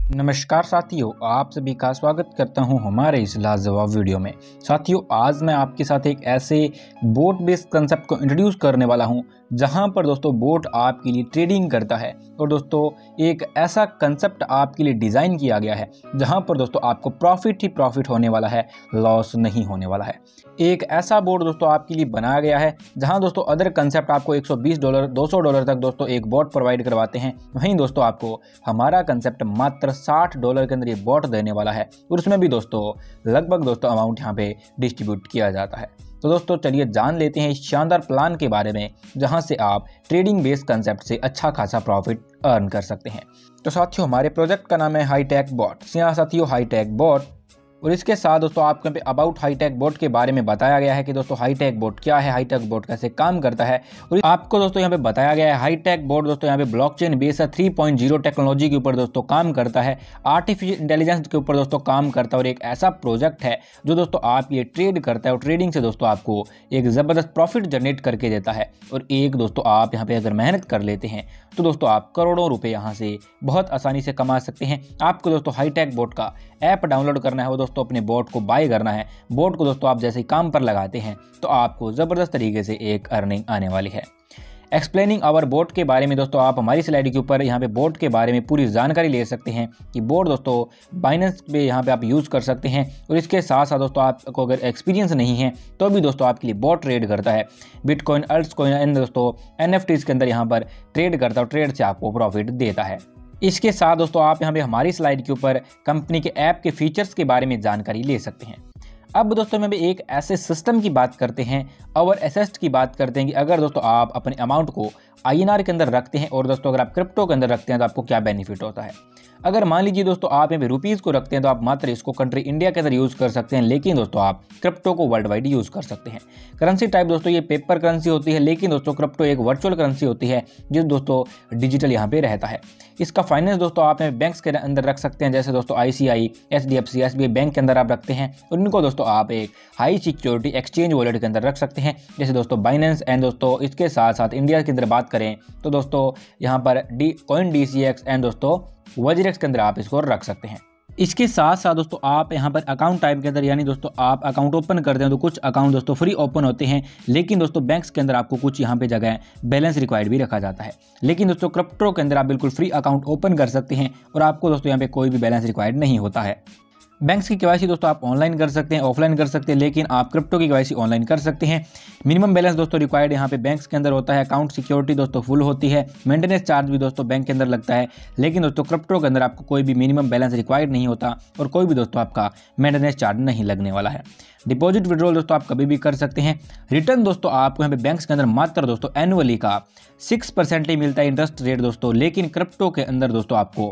नमस्कार साथियों, आप सभी का स्वागत करता हूं हमारे इस लाजवाब वीडियो में। साथियों, आज मैं आपके साथ एक ऐसे बोट बेस्ड कंसेप्ट को इंट्रोड्यूस करने वाला हूं जहां पर दोस्तों बोट आपके लिए ट्रेडिंग करता है। और दोस्तों एक ऐसा कंसेप्ट आपके लिए डिज़ाइन किया गया है जहां पर दोस्तों आपको प्रॉफिट ही प्रॉफिट होने वाला है, लॉस नहीं होने वाला है। एक ऐसा बोट दोस्तों आपके लिए बनाया गया है जहां दोस्तों अदर कंसेप्ट आपको $120 $200 तक दोस्तों एक बोट प्रोवाइड करवाते हैं, वहीं दोस्तों आपको हमारा कंसेप्ट मात्र $60 के अंदर ये बॉट देने वाला है और उसमें भी दोस्तों लगभग दोस्तों अमाउंट यहाँ पे डिस्ट्रीब्यूट किया जाता है। तो दोस्तों चलिए जान लेते हैं इस शानदार प्लान के बारे में जहां से आप ट्रेडिंग बेस्ड कंसेप्ट से अच्छा खासा प्रॉफिट अर्न कर सकते हैं। तो साथियों हमारे प्रोजेक्ट का नाम है हाईटेक बॉट। यहाँ साथियों हाईटेक बॉट, और इसके साथ दोस्तों आपको यहाँ पे अबाउट हाईटेक बोट के बारे में बताया गया है कि दोस्तों हाईटेक बोट क्या है, हाईटेक बोट कैसे काम करता है। और आपको दोस्तों यहाँ पे बताया गया है हाईटेक बोट दोस्तों यहाँ पे ब्लॉकचेन बेस्ड 3.0 टेक्नोलॉजी के ऊपर दोस्तों काम करता है, आर्टिफिशियल इंटेलिजेंस के ऊपर दोस्तों काम करता है और एक ऐसा प्रोजेक्ट है जो दोस्तों आप ये ट्रेड करता है और ट्रेडिंग से दोस्तों आपको एक ज़बरदस्त प्रॉफिट जनरेट करके देता है। और एक दोस्तों आप यहाँ पे अगर मेहनत कर लेते हैं तो दोस्तों आप करोड़ों रुपए यहाँ से बहुत आसानी से कमा सकते हैं। आपको दोस्तों हाईटेक बोट का ऐप डाउनलोड करना है, वो दोस्तों अपने बोट को बाय करना है। बोट को दोस्तों आप जैसे ही काम पर लगाते हैं तो आपको ज़बरदस्त तरीके से एक अर्निंग आने वाली है। एक्सप्लेनिंग आवर बोट के बारे में दोस्तों आप हमारी स्लाइड के ऊपर यहाँ पे बोट के बारे में पूरी जानकारी ले सकते हैं कि बोट दोस्तों बाइनेंस पे यहाँ पे आप यूज़ कर सकते हैं। और इसके साथ साथ दोस्तों आपको अगर एक्सपीरियंस नहीं है तो भी दोस्तों आपके लिए बोट ट्रेड करता है, बिटकॉइन, अल्टकॉइन एंड दोस्तों NFTs के अंदर यहाँ पर ट्रेड करता है और ट्रेड से आपको प्रॉफिट देता है। इसके साथ दोस्तों आप यहाँ पे हमारी स्लाइड के ऊपर कंपनी के ऐप के फीचर्स के बारे में जानकारी ले सकते हैं। अब दोस्तों में भी एक ऐसे सिस्टम की बात करते हैं, ओवर एसेस्ट की बात करते हैं कि अगर दोस्तों आप अपने अमाउंट को INR के अंदर रखते हैं और दोस्तों अगर आप क्रिप्टो के अंदर रखते हैं तो आपको क्या बेनिफिट होता है। अगर मान लीजिए दोस्तों आप यहाँ पे रुपीज़ को रखते हैं तो आप मात्र इसको कंट्री इंडिया के अंदर यूज़ कर सकते हैं, लेकिन दोस्तों आप क्रिप्टो को वर्ल्ड वाइड यूज़ कर सकते हैं। करेंसी टाइप दोस्तों ये पेपर करेंसी होती है, लेकिन दोस्तों क्रिप्टो एक वर्चुअल करेंसी होती है जो दोस्तों डिजिटल यहाँ पे रहता है। इसका फाइनेंस दोस्तों आप बैंक्स के अंदर रख सकते हैं, जैसे दोस्तों ICI, SDFC, SBI बैंक के अंदर आप रखते हैं और इनको दोस्तों आप एक हाई सिक्योरिटी एक्सचेंज वॉलेट के अंदर रख सकते हैं, जैसे दोस्तों बाइनेंस। एंड दोस्तों इसके साथ साथ इंडिया के अंदर बात करें तो दोस्तों यहाँ पर CoinDCX एंड दोस्तों वज्रेक्स के अंदर आप इसको रख सकते हैं। इसके साथ साथ दोस्तों आप यहाँ पर अकाउंट टाइप के अंदर यानी दोस्तों आप अकाउंट ओपन करते हैं तो कुछ अकाउंट दोस्तों फ्री ओपन होते हैं, लेकिन दोस्तों बैंक्स के अंदर आपको कुछ यहाँ पे जगह बैलेंस रिक्वायर्ड भी रखा जाता है। लेकिन दोस्तों क्रिप्टो के अंदर आप बिल्कुल फ्री अकाउंट ओपन कर सकते हैं और आपको दोस्तों यहाँ पे कोई भी बैलेंस रिक्वायर्ड नहीं होता है। बैंक्स की KYC दोस्तों आप ऑनलाइन कर सकते हैं, ऑफलाइन कर सकते हैं, लेकिन आप क्रिप्टो की KYC ऑनलाइन कर सकते हैं। मिनिमम बैलेंस दोस्तों रिक्वायर्ड यहाँ पे बैंक्स के अंदर होता है, अकाउंट सिक्योरिटी दोस्तों फुल होती है, मेंटेनेंस चार्ज भी दोस्तों बैंक के अंदर लगता है, लेकिन दोस्तों क्रिप्टो के अंदर आपको कोई भी मिनिमम बैलेंस रिक्वायर्ड नहीं होता और कोई भी दोस्तों आपका मेंटेनेंस चार्ज नहीं लगने वाला है। डिपॉजिट विड्रॉल दोस्तों आप कभी भी कर सकते हैं। रिटर्न दोस्तों आपको यहाँ पे बैंक्स के अंदर मात्र दोस्तों एनुअली का 6% ही मिलता है इंटरेस्ट रेट दोस्तों, लेकिन क्रिप्टो के अंदर दोस्तों आपको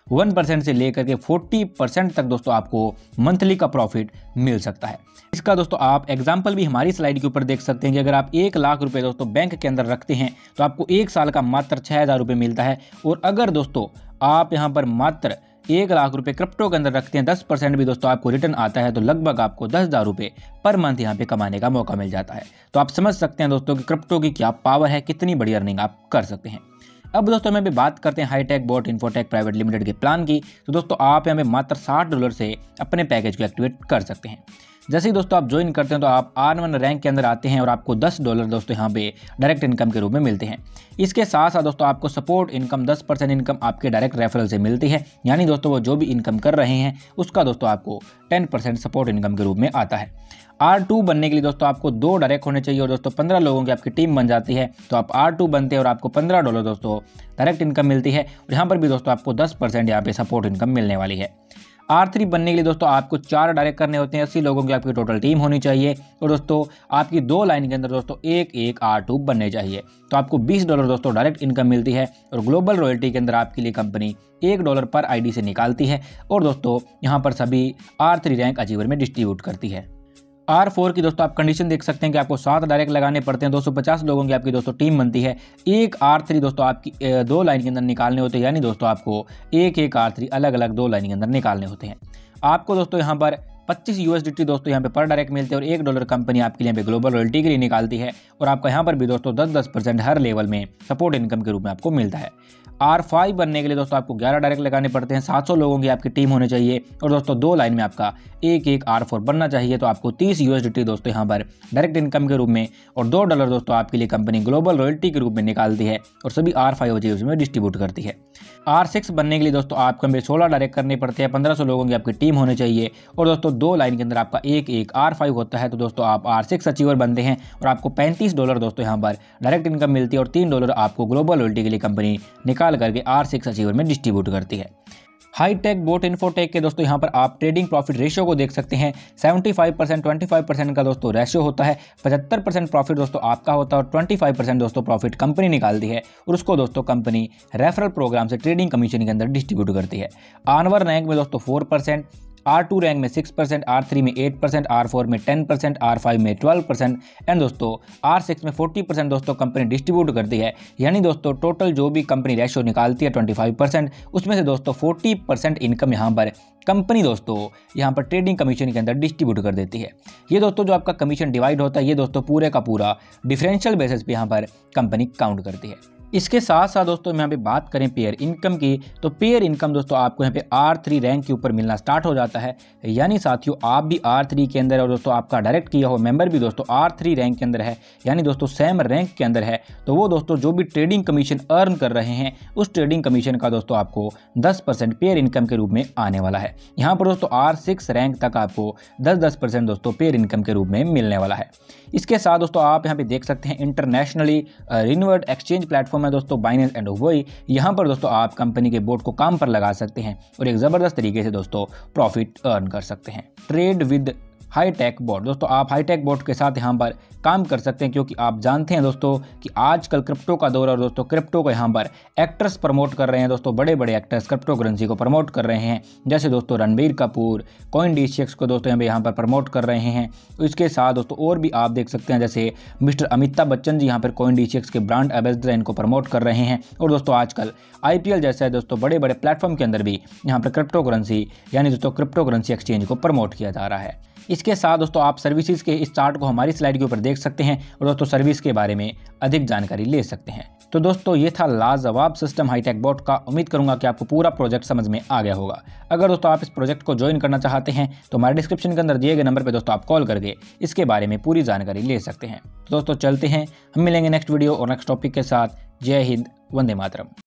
1% से लेकर के 40% तक दोस्तों आपको मंथली का प्रॉफिट मिल सकता है। इसका दोस्तों आप एग्जांपल भी हमारी स्लाइड के ऊपर देख सकते हैं कि अगर आप 1 लाख रुपए दोस्तों बैंक के अंदर रखते हैं तो आपको 1 साल का मात्र 6,000 रुपये मिलता है। और अगर दोस्तों आप यहाँ पर मात्र 1 लाख रुपए क्रिप्टो के अंदर रखते हैं, 10% भी दोस्तों आपको रिटर्न आता है, तो लगभग आपको 10,000 रुपये पर मंथ यहाँ पे कमाने का मौका मिल जाता है। तो आप समझ सकते हैं दोस्तों कि क्रिप्टो की क्या पावर है, कितनी बड़ी अर्निंग आप कर सकते हैं। अब दोस्तों मैं भी बात करते हैं hitech bot infotech private limited के प्लान की। तो दोस्तों आप यहाँ पे मात्र $60 से अपने पैकेज को एक्टिवेट कर सकते हैं। जैसे ही दोस्तों आप ज्वाइन करते हैं तो आप R1 रैंक के अंदर आते हैं और आपको $10 दोस्तों यहाँ पे डायरेक्ट इनकम के रूप में मिलते हैं। इसके साथ साथ दोस्तों आपको सपोर्ट इनकम 10% इनकम आपके डायरेक्ट रेफरल से मिलती है, यानी दोस्तों वो जो भी इनकम कर रहे हैं उसका दोस्तों आपको 10% सपोर्ट इनकम के रूप में आता है। R2 बनने के लिए दोस्तों आपको 2 डायरेक्ट होने चाहिए और दोस्तों 15 लोगों की आपकी टीम बन जाती है, तो आप R2 बनते हैं और आपको $15 दोस्तों डायरेक्ट इनकम मिलती है। और यहाँ पर भी दोस्तों आपको 10% यहाँ पे सपोर्ट इनकम मिलने वाली है। R3 बनने के लिए दोस्तों आपको 4 डायरेक्ट करने होते हैं, 80 लोगों की आपकी टोटल टीम होनी चाहिए और दोस्तों आपकी 2 लाइन के अंदर दोस्तों एक R2 बनने चाहिए, तो आपको $20 दोस्तों डायरेक्ट इनकम मिलती है। और ग्लोबल रॉयल्टी के अंदर आपके लिए कंपनी $1 पर ID से निकालती है और दोस्तों यहाँ पर सभी R3 रैंक अचीवर में डिस्ट्रीब्यूट करती है। R4 की दोस्तों आप कंडीशन देख सकते हैं कि आपको 7 डायरेक्ट लगाने पड़ते हैं, 250 लोगों की आपकी दोस्तों टीम बनती है। एक R3 दोस्तों आपकी 2 लाइन के अंदर निकालने होते हैं, यानी दोस्तों आपको एक R3 अलग अलग 2 लाइन के अंदर निकालने होते हैं। आपको दोस्तों यहाँ पर 25 USDT दोस्तों यहाँ पे पर डायरेक्ट मिलते हैं और $1 कंपनी आपके लिए यहाँ पे ग्लोबल रॉयल्टी के लिए निकालती है और आपका यहाँ पर भी दोस्तों 10% हर लेवल में सपोर्ट इनकम के रूप में आपको मिलता है। R5 बनने के लिए दोस्तों आपको 11 डायरेक्ट लगाने पड़ते हैं, 700 लोगों की आपकी टीम होनी चाहिए और दोस्तों 2 लाइन में आपका एक R4 बनना चाहिए। तो आपको 30 USDT दोस्तों यहाँ पर डायरेक्ट इनकम के रूप में और $2 दोस्तों आपके लिए कंपनी ग्लोबल रॉयल्टी के रूप में निकालती है और सभी R5 उसमें डिस्ट्रीब्यूट करती है। R6 बनने के लिए दोस्तों आपको 16 डायरेक्ट करने पड़ते हैं, 1500 लोगों की आपकी टीम होनी चाहिए और दोस्तों 2 लाइन के अंदर आपका एक R5 होता है। तो दोस्तों आप R6 अचीवर बनते हैं और आपको $35 दोस्तों यहाँ पर डायरेक्ट इनकम मिलती है और $3 आपको ग्लोबल रॉयल्टी के लिए कंपनी निकाल करके R6 अचीवर में डिस्ट्रीब्यूट करती है। हाई टेक बोट इन्फोटेक के दोस्तों यहाँ पर आप ट्रेडिंग प्रॉफिट रेशियो को देख सकते हैं। 75% 25% का दोस्तों रेशियो होता है। 75% प्रॉफिट दोस्तों आपका होता है और 25% दोस्तों प्रॉफिट कंपनी निकालती है और उसको दोस्तों कंपनी रेफरल प्रोग्राम से ट्रेडिंग कमीशन के अंदर डिस्ट्रीब्यूट करती है। आनवर रैंक में दोस्तों 4%, R2 रैंक में 6%, R3 में 8%, R4 में 10%, R5 में 12% एंड दोस्तों R6 में 40% दोस्तों कंपनी डिस्ट्रीब्यूट करती है। यानी दोस्तों टोटल जो भी कंपनी रेशियो निकालती है 25%, उसमें से दोस्तों 40% इनकम यहाँ पर कंपनी दोस्तों यहाँ पर ट्रेडिंग कमीशन के अंदर डिस्ट्रीब्यूट कर देती है। ये दोस्तों जो आपका कमीशन डिवाइड होता है ये दोस्तों पूरे का पूरा डिफरेंशियल बेसिस पे यहाँ पर कंपनी काउंट करती है। इसके साथ साथ दोस्तों यहाँ पे बात करें पेयर इनकम की, तो पेयर इनकम दोस्तों आपको यहाँ पे R3 रैंक के ऊपर मिलना स्टार्ट हो जाता है। यानी साथियों आप भी R3 के अंदर है और दोस्तों आपका डायरेक्ट किया हुआ मेंबर भी दोस्तों R3 रैंक के अंदर है, यानी दोस्तों सेम रैंक के अंदर है, तो वो दोस्तों जो भी ट्रेडिंग कमीशन अर्न कर रहे हैं उस ट्रेडिंग कमीशन का दोस्तों आपको 10% पेयर इनकम के रूप में आने वाला है। यहाँ पर दोस्तों R6 रैंक तक आपको 10% दोस्तों पेयर इनकम के रूप में मिलने वाला है। इसके साथ दोस्तों आप यहाँ पे देख सकते हैं इंटरनेशनली रिन्यूअर्ड एक्सचेंज प्लेटफॉर्म है दोस्तों बाइनेंस एंड ओवोई। यहाँ पर दोस्तों आप कंपनी के बोट को काम पर लगा सकते हैं और एक ज़बरदस्त तरीके से दोस्तों प्रॉफिट अर्न कर सकते हैं। Trade with hitech bot, दोस्तों आप हाई टेक बोट के साथ यहाँ पर काम कर सकते हैं क्योंकि आप जानते हैं दोस्तों कि आजकल क्रिप्टो का दौर है और दोस्तों क्रिप्टो को यहाँ पर एक्टर्स प्रमोट कर रहे हैं। दोस्तों बड़े बड़े एक्टर्स क्रिप्टो करेंसी को प्रमोट कर रहे हैं, जैसे दोस्तों रणबीर कपूर CoinDesk को दोस्तों यहाँ पर प्रमोट कर रहे हैं। इसके साथ दोस्तों और भी आप देख सकते हैं जैसे मिस्टर अमिताभ बच्चन जी यहाँ पर CoinDesk के ब्रांड एम्बेसडर इनको प्रमोट कर रहे हैं और दोस्तों आजकल IPL जैसे दोस्तों बड़े बड़े प्लेटफॉर्म के अंदर भी यहाँ पर क्रिप्टो करेंसी यानी दोस्तों क्रिप्टो करेंसी एक्सचेंज को प्रमोट किया जा रहा है। इसके साथ दोस्तों आप सर्विसेज के इस चार्ट को हमारी स्लाइड के ऊपर देख सकते हैं और दोस्तों सर्विस के बारे में अधिक जानकारी ले सकते हैं। तो दोस्तों ये था लाजवाब सिस्टम हाईटेक बोट का। उम्मीद करूंगा कि आपको पूरा प्रोजेक्ट समझ में आ गया होगा। अगर दोस्तों आप इस प्रोजेक्ट को ज्वाइन करना चाहते हैं तो हमारे डिस्क्रिप्शन के अंदर दिए गए नंबर पर दोस्तों आप कॉल करके इसके बारे में पूरी जानकारी ले सकते हैं। तो दोस्तों चलते हैं, हम मिलेंगे नेक्स्ट वीडियो और नेक्स्ट टॉपिक के साथ। जय हिंद, वंदे मातरम।